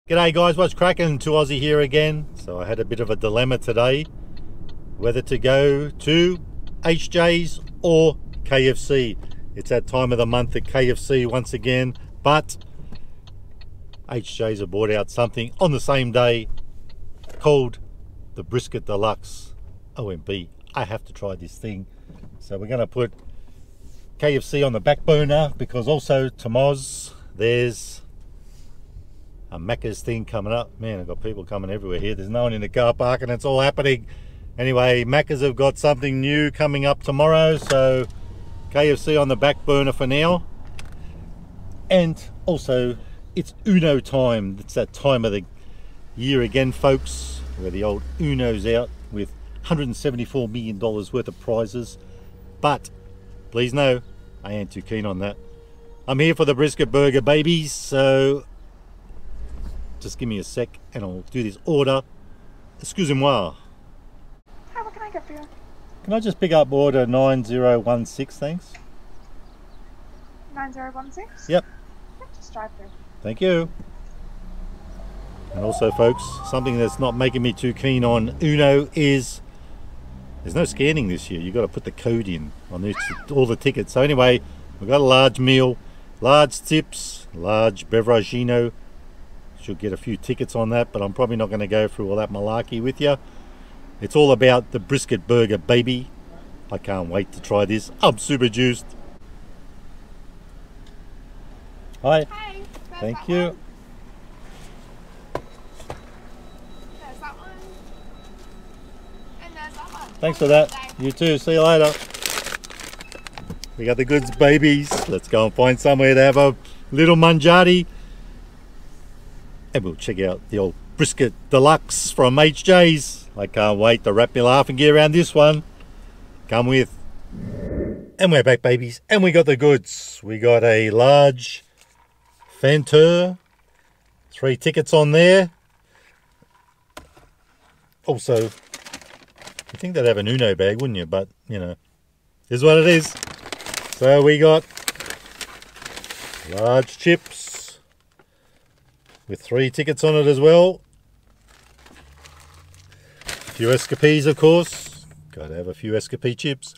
G'day guys, what's cracking? 2Aussie here again. So I had a bit of a dilemma today whether to go to HJ's or KFC. It's that time of the month at KFC once again, but HJ's have brought out something on the same day called the Brisket Deluxe. OMB, I have to try this thing. So we're going to put KFC on the back burner because also Tomoz, there's a Macca's thing coming up. Man, I've got people coming everywhere here. There's no one in the car park and it's all happening. Anyway, Macca's have got something new coming up tomorrow, so KFC on the back burner for now. And also, it's Uno time. It's that time of the year again, folks, where the old Uno's out with $174 million worth of prizes. But please know, I ain't too keen on that. I'm here for the brisket burger, babies, so just give me a sec and I'll do this order. Excusez-moi. Hi, what can I get for you? Can I just pick up order 9016, thanks? 9016? Yep. Just drive through. Thank you. And also, folks, something that's not making me too keen on Uno is there's no scanning this year. You've got to put the code in on all the tickets. So anyway, we've got a large meal, large tips, large beveragino. Should get a few tickets on that, but I'm probably not going to go through all that malarkey with you. It's all about the brisket burger, baby. I can't wait to try this. I'm super juiced. Hi. Hi. Thank you. One. There's that one. And there's that one. Thanks for that. You too. See you later. We got the goods, babies. Let's go and find somewhere to have a little mangiati. And we'll check out the old Brisket Deluxe from HJ's. I can't wait to wrap my laughing gear around this one. Come with. And we're back, babies. And we got the goods. We got a large Fanteur. 3 tickets on there. Also, you think they'd have an Uno bag, wouldn't you? But, you know, here's what it is. So we got large chips with 3 tickets on it as well. A few Escapees, of course. Gotta have a few Escapee chips.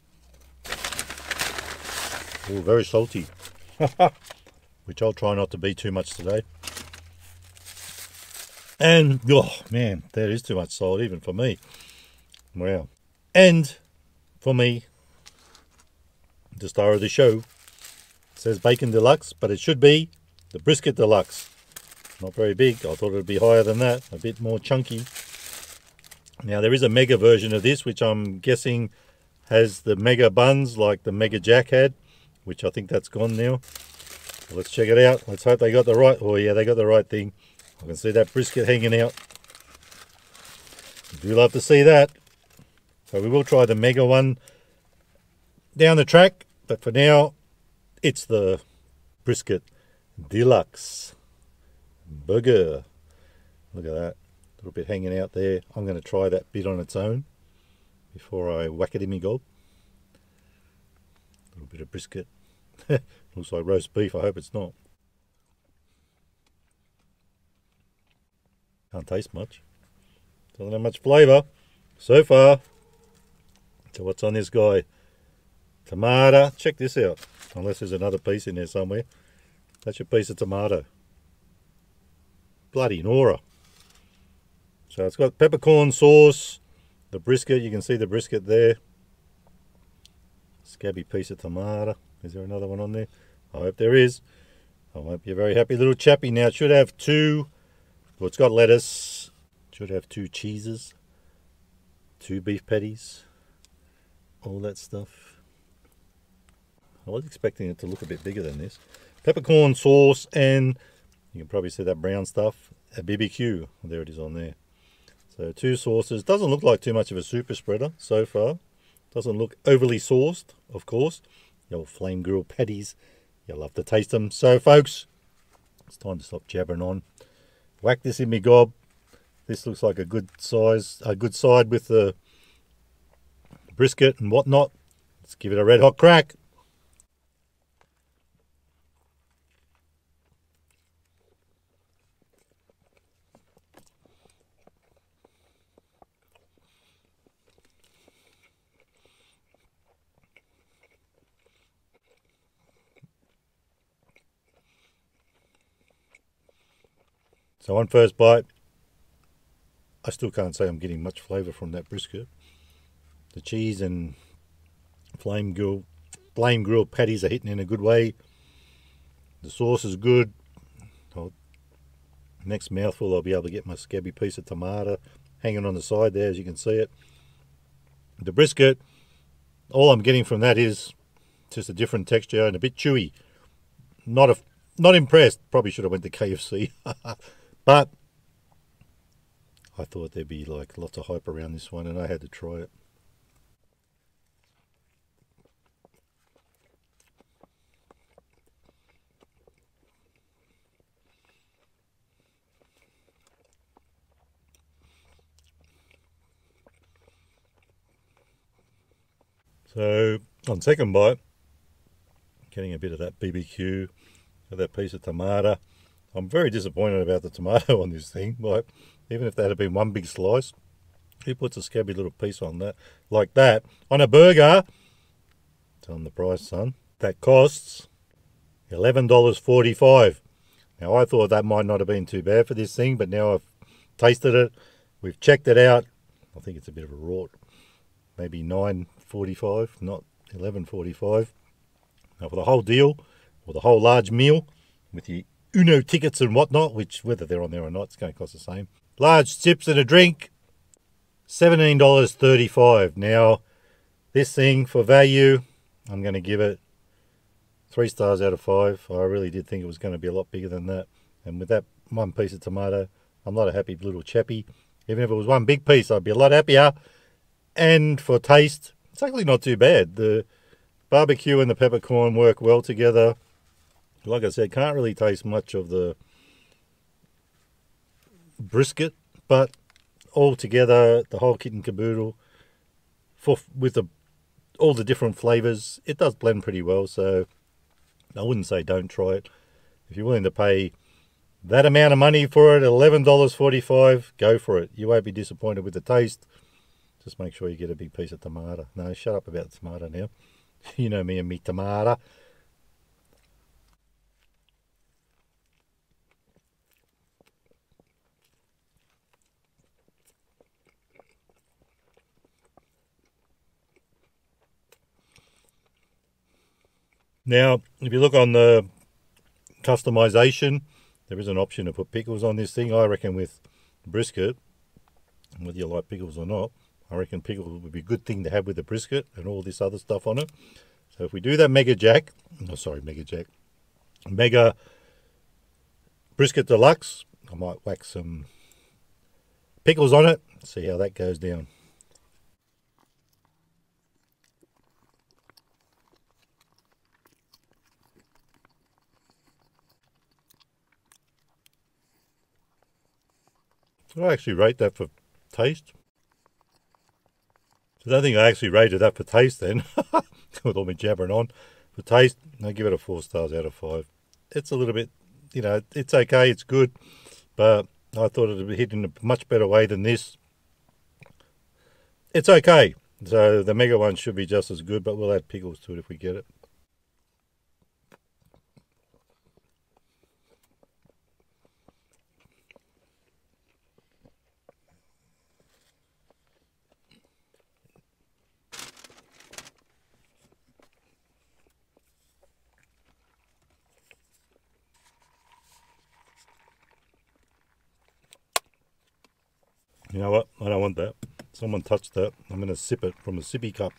Oh, very salty. Which I'll try not to be too much today. And, oh man, that is too much salt even for me. Wow. And for me, the star of the show, it says Bacon Deluxe, but it should be the Brisket Deluxe. Not very big. I thought it would be higher than that, a bit more chunky. Now there is a mega version of this, which I'm guessing has the mega buns like the Mega Jack had, which I think that's gone now. So let's check it out. Let's hope they got the right, oh yeah, they got the right thing. I can see that brisket hanging out. I do love to see that. So we will try the mega one down the track, but for now, it's the Brisket Deluxe burger. Look at that, a little bit hanging out there. I'm going to try that bit on its own before I whack it in my gob. A little bit of brisket. Looks like roast beef. I hope it's not. Can't taste much. Doesn't have much flavour so far. So what's on this guy? Tomato. Check this out. Unless there's another piece in there somewhere. That's your piece of tomato. Bloody Nora. So it's got peppercorn sauce, the brisket, you can see the brisket there. Scabby piece of tomato. Is there another one on there? I hope there is. I hope you're a very happy little chappy. Now it should have 2, well it's got lettuce, should have 2 cheeses, 2 beef patties, all that stuff. I was expecting it to look a bit bigger than this. Peppercorn sauce, and you can probably see that brown stuff, a BBQ. There it is on there. So 2 sauces. Doesn't look like too much of a super spreader so far. Doesn't look overly sauced, of course. Your flame grilled patties. You'll love to taste them. So folks, it's time to stop jabbering on. Whack this in me gob. This looks like a good size, a good side with the brisket and whatnot. Let's give it a red hot crack. So on first bite, I still can't say I'm getting much flavour from that brisket. The cheese and flame grilled patties are hitting in a good way. The sauce is good. Next mouthful I'll be able to get my scabby piece of tomato hanging on the side there, as you can see it. The brisket, all I'm getting from that is just a different texture and a bit chewy. Not impressed. Probably should have went to KFC. But I thought there'd be like lots of hype around this one, and I had to try it. So on second bite, getting a bit of that BBQ, of that piece of tomato. I'm very disappointed about the tomato on this thing. Like, even if that had been one big slice, who puts a scabby little piece on that, like that, on a burger? Tell them the price, son. That costs $11.45. Now, I thought that might not have been too bad for this thing, but now I've tasted it. We've checked it out. I think it's a bit of a rort. Maybe $9.45, not $11.45. Now, for the whole deal, or the whole large meal, with the Uno tickets and whatnot, which whether they're on there or not, it's going to cost the same. Large chips and a drink, $17.35. Now, this thing, for value, I'm going to give it 3 stars out of 5. I really did think it was going to be a lot bigger than that. And with that one piece of tomato, I'm not a happy little chappy. Even if it was one big piece, I'd be a lot happier. And for taste, it's actually not too bad. The barbecue and the peppercorn work well together. Like I said, can't really taste much of the brisket, but all together, the whole kit and caboodle, with all the different flavours, it does blend pretty well. So I wouldn't say don't try it. If you're willing to pay that amount of money for it, $11.45, go for it. You won't be disappointed with the taste. Just make sure you get a big piece of tomato. No, shut up about the tomato now. You know me and me tomato. Now, if you look on the customization, there is an option to put pickles on this thing. I reckon with brisket, whether you like pickles or not, I reckon pickles would be a good thing to have with the brisket and all this other stuff on it. So if we do that Mega Brisket Deluxe, I might whack some pickles on it, see how that goes down. Did I actually rate that for taste? I don't think I actually rated that for taste then. With all me jabbering on. For taste, I give it a 4 stars out of 5. It's a little bit, you know, it's okay, it's good. But I thought it would be hit in a much better way than this. It's okay. So the mega one should be just as good, but we'll add pickles to it if we get it. You know what? I don't want that. Someone touched that. I'm going to sip it from a sippy cup.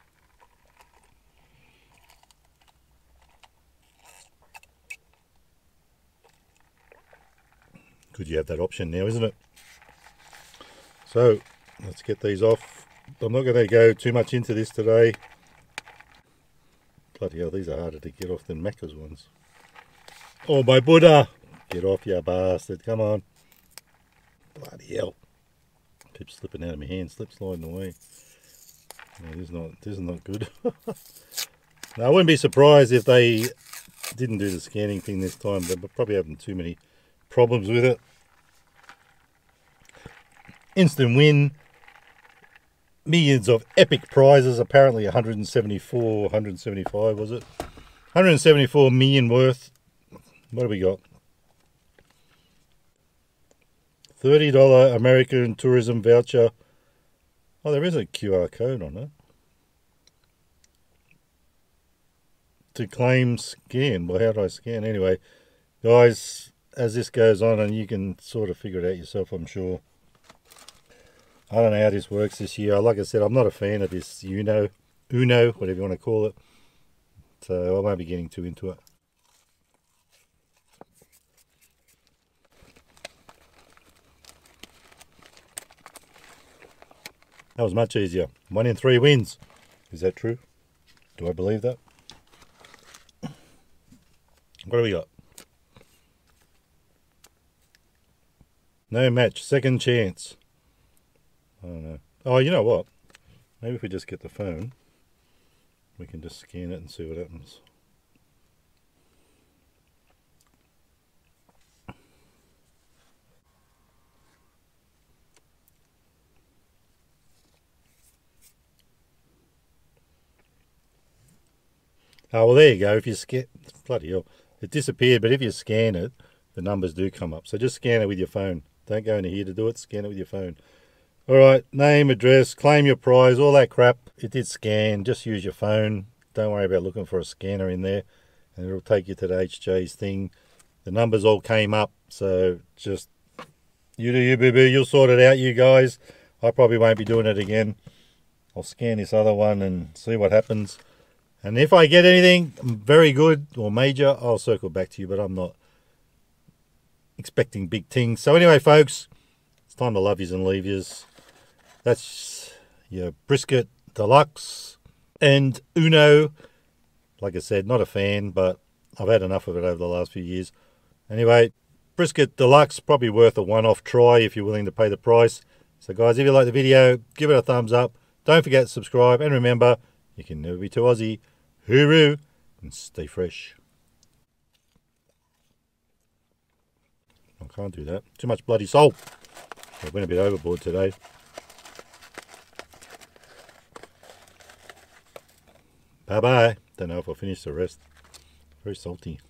Good, you have that option now, isn't it? So, let's get these off. I'm not going to go too much into this today. Bloody hell, these are harder to get off than Macca's ones. Oh, my Buddha! Get off, you bastard. Come on. Bloody hell. Keeps slipping out of my hand, sliding away. No, this is not good. Now, I wouldn't be surprised if they didn't do the scanning thing this time. They're probably having too many problems with it. Instant win. Millions of epic prizes. Apparently 175 was it? 174 million worth. What have we got? $30 American tourism voucher. Oh, there is a QR code on it. To claim scan. Well, how do I scan? Anyway, guys, as this goes on, and you can sort of figure it out yourself, I'm sure. I don't know how this works this year. Like I said, I'm not a fan of this Uno, whatever you want to call it. So I won't be getting too into it. That was much easier. 1 in 3 wins. Is that true? Do I believe that? What do we got? No match. Second chance. I don't know. Oh, you know what? Maybe if we just get the phone, we can just scan it and see what happens. Oh, well, there you go. If you scan, bloody hell, it disappeared, but if you scan it, the numbers do come up. So just scan it with your phone. Don't go into here to do it. Scan it with your phone. All right, name, address, claim your prize, all that crap. It did scan. Just use your phone. Don't worry about looking for a scanner in there, and it'll take you to the HJ's thing. The numbers all came up, so just you do you, boo-boo. You'll sort it out, you guys. I probably won't be doing it again. I'll scan this other one and see what happens. And if I get anything very good or major, I'll circle back to you, but I'm not expecting big things. So anyway, folks, it's time to love yous and leave yous. That's your brisket deluxe and Uno. Like I said, not a fan, but I've had enough of it over the last few years. Anyway, brisket deluxe, probably worth a one-off try if you're willing to pay the price. So guys, if you like the video, give it a thumbs up. Don't forget to subscribe, and remember, you can never be too Aussie. Hooroo, and stay fresh. I can't do that. Too much bloody salt. I went a bit overboard today. Bye-bye. Don't know if I'll finish the rest. Very salty.